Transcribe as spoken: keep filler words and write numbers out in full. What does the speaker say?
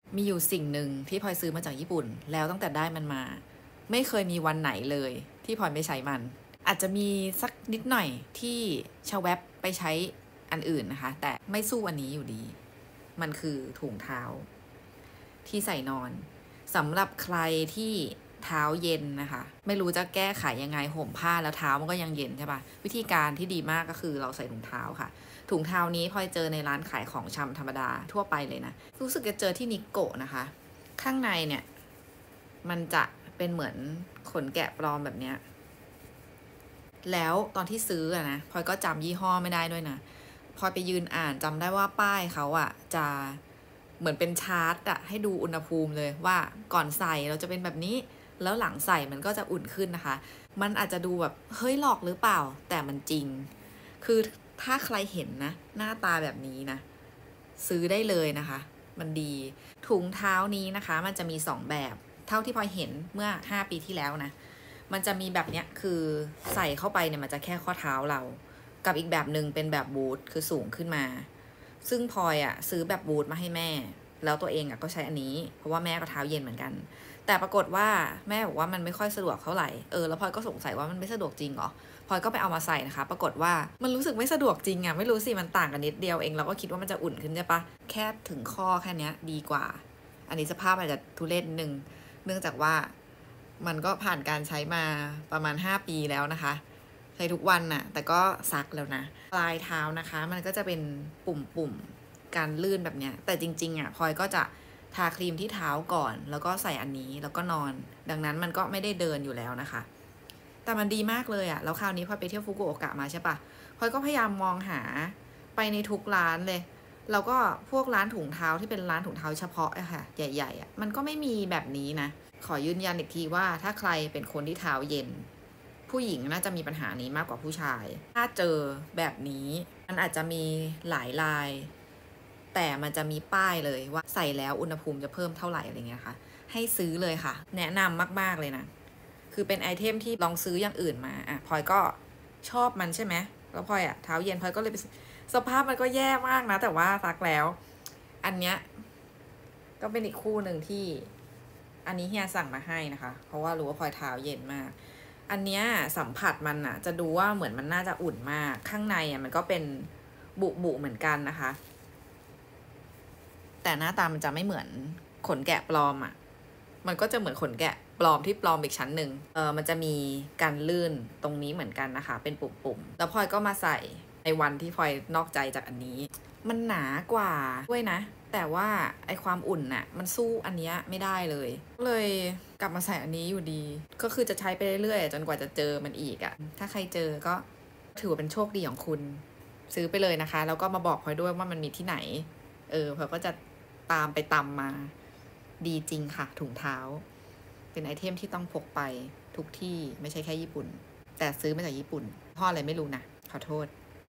มีอยู่สิ่งหนึ่งที่พลอยซื้อมาจากญี่ปุ่นแล้วตั้งแต่ได้มันมาไม่เคยมีวันไหนเลยที่พลอยไม่ใช้มันอาจจะมีสักนิดหน่อยที่ชาแวบไปใช้อันอื่นนะคะแต่ไม่สู้อันนี้อยู่ดีมันคือถุงเท้าที่ใส่นอนสำหรับใครที่เท้าเย็นนะคะไม่รู้จะแก้ไขยังไงห่มผ้าแล้วเท้ามันก็ยังเย็นใช่ปะวิธีการที่ดีมากก็คือเราใส่ถุงเท้าค่ะถุงเท้านี้พลอยเจอในร้านขายของชำธรรมดาทั่วไปเลยนะรู้สึกจะเจอที่นิโกะนะคะข้างในเนี่ยมันจะเป็นเหมือนขนแกะปลอมแบบเนี้ยแล้วตอนที่ซื้ออะนะพลอยก็จำยี่ห้อไม่ได้ด้วยนะพลอยไปยืนอ่านจำได้ว่าป้ายเขาอะจะเหมือนเป็นชาร์ตอะให้ดูอุณหภูมิเลยว่าก่อนใส่เราจะเป็นแบบนี้แล้วหลังใส่มันก็จะอุ่นขึ้นนะคะมันอาจจะดูแบบเฮ้ยหลอกหรือเปล่าแต่มันจริงคือถ้าใครเห็นนะหน้าตาแบบนี้นะซื้อได้เลยนะคะมันดีถุงเท้านี้นะคะมันจะมีสองแบบเท่าที่พลอยเห็นเมื่อห้าปีที่แล้วนะมันจะมีแบบเนี้ยคือใส่เข้าไปเนี่ยมันจะแค่ข้อเท้าเรากับอีกแบบหนึ่งเป็นแบบบูทคือสูงขึ้นมาซึ่งพลอยอะซื้อแบบบูทมาให้แม่แล้วตัวเองอะก็ใช้อันนี้เพราะว่าแม่ก็เท้าเย็นเหมือนกันแต่ปรากฏว่าแม่บอกว่ามันไม่ค่อยสะดวกเท่าไหร่เออแล้วพลอยก็สงสัยว่ามันไม่สะดวกจริงเหรอพลอยก็ไปเอามาใส่นะคะปรากฏว่ามันรู้สึกไม่สะดวกจริงอะไม่รู้สิมันต่างกันนิดเดียวเองเราก็คิดว่ามันจะอุ่นขึ้นใช่ปะแค่ถึงข้อแค่นี้ดีกว่าอันนี้สภาพอาจจะทุเรศนิดนึงเนื่องจากว่ามันก็ผ่านการใช้มาประมาณห้าปีแล้วนะคะใช้ทุกวันน่ะแต่ก็ซักแล้วนะปลายเท้านะคะมันก็จะเป็นปุ่มๆการลื่นแบบเนี้ยแต่จริงๆอ่ะพลอยก็จะทาครีมที่เท้าก่อนแล้วก็ใส่อันนี้แล้วก็นอนดังนั้นมันก็ไม่ได้เดินอยู่แล้วนะคะแต่มันดีมากเลยอะแล้วคราวนี้พลอยไปเที่ยวฟุกุโอกะมาใช่ปะพลอยก็พยายามมองหาไปในทุกร้านเลยแล้วก็พวกร้านถุงเท้าที่เป็นร้านถุงเท้าเฉพาะอะค่ะใหญ่ๆอะมันก็ไม่มีแบบนี้นะขอยืนยันอีกทีว่าถ้าใครเป็นคนที่เท้าเย็นผู้หญิงน่าจะมีปัญหานี้มากกว่าผู้ชายถ้าเจอแบบนี้มันอาจจะมีหลายลายแต่มันจะมีป้ายเลยว่าใส่แล้วอุณหภูมิจะเพิ่มเท่าไหร่อะไรเงี้ยค่ะให้ซื้อเลยค่ะแนะนำมากๆเลยนะคือเป็นไอเทมที่ลองซื้ออย่างอื่นมาอ่ะพลอยก็ชอบมันใช่ไหมแล้วพลอยอ่ะเท้าเย็นพลอยก็เลยไปสภาพมันก็แย่มากนะแต่ว่าซักแล้วอันเนี้ยก็เป็นอีกคู่หนึ่งที่อันนี้เฮียสั่งมาให้นะคะเพราะว่ารู้ว่าพลอยเท้าเย็นมากอันเนี้ยสัมผัสมันอะจะดูว่าเหมือนมันน่าจะอุ่นมากข้างในอะมันก็เป็นบุบุเหมือนกันนะคะแต่หน้าตามันจะไม่เหมือนขนแกะปลอมอะมันก็จะเหมือนขนแกะปลอมที่ปลอมอีกชั้นหนึ่งเออมันจะมีการลื่นตรงนี้เหมือนกันนะคะเป็นปุ่มๆแล้วพลอยก็มาใส่ในวันที่พลอยนอกใจจากอันนี้มันหนากว่าด้วยนะแต่ว่าไอความอุ่นน่ะมันสู้อันนี้ไม่ได้เลยก็เลยกลับมาใส่อันนี้อยู่ดีก็คือจะใช้ไปเรื่อยๆจนกว่าจะเจอมันอีกอะถ้าใครเจอก็ถือว่าเป็นโชคดีของคุณซื้อไปเลยนะคะแล้วก็มาบอกพลอยด้วยว่ามันมีที่ไหนเออพลอยก็จะตามไปตามมาดีจริงค่ะถุงเท้าเป็นไอเทมที่ต้องพกไปทุกที่ไม่ใช่แค่ญี่ปุ่นแต่ซื้อมาจากญี่ปุ่นพ่ออะไรไม่รู้นะขอโทษ